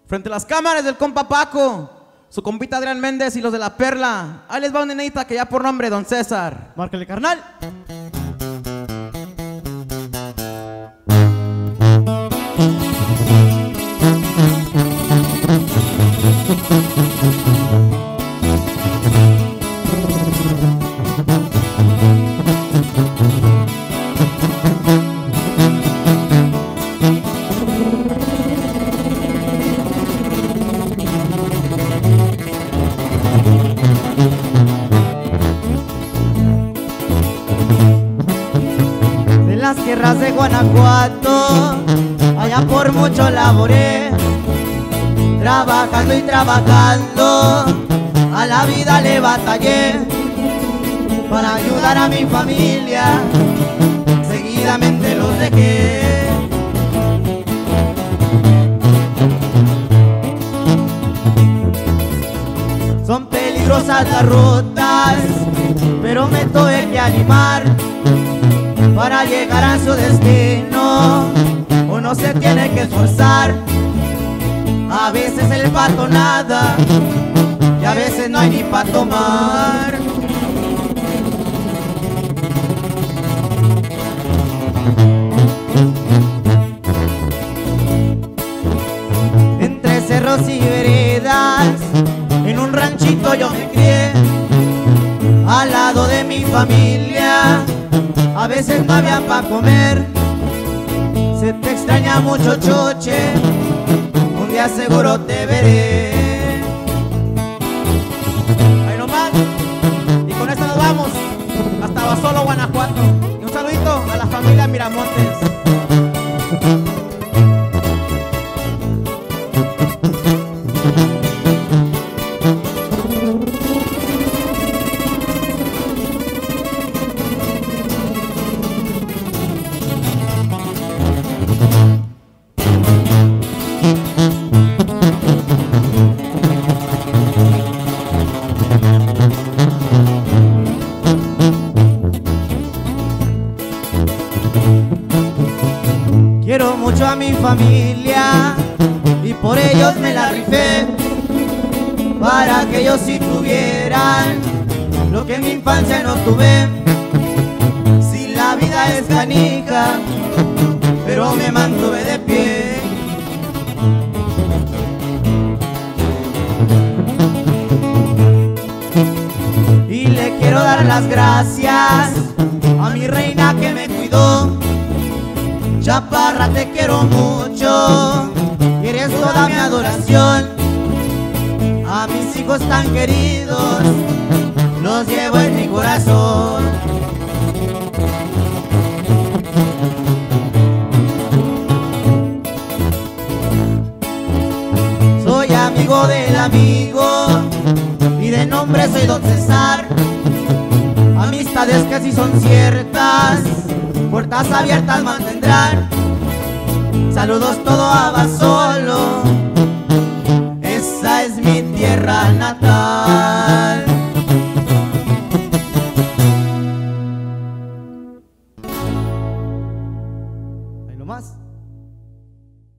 Frente a las cámaras del compa Paco, su compita Adrián Méndez y los de La Perla. Ahí les va una nenita que ya por nombre Don César. Márcale, carnal. De las tierras de Guanajuato, allá por mucho laboré, trabajando y trabajando, a la vida le batallé, para ayudar a mi familia, seguidamente los dejé. Son peligrosas las rutas, pero me tuve que animar para llegar a su destino. Uno se tiene que esforzar, a veces el pato nada y a veces no hay ni para tomar. Entre cerros y veredas, en un ranchito yo me crié, al lado de mi familia. A veces no había pa' comer, se te extraña mucho, choche, un día seguro te veré. Ahí nomás. Y con esto nos vamos hasta Basolo, Guanajuato. Y un saludito a la familia Miramontes. Quiero mucho a mi familia y por ellos me la rifé, para que ellos sí tuvieran lo que en mi infancia no tuve. Si la vida es canija, pero me mantuve de pie. Y le quiero dar las gracias a mi reina que me cuidó. Chaparra, te quiero mucho, eres toda mi adoración. A mis hijos tan queridos, los llevo en mi corazón. Soy amigo del amigo y de nombre soy Don César. Amistades que sí son ciertas, puertas abiertas mantendrán. Saludos todo a Basolo, esa es mi tierra natal.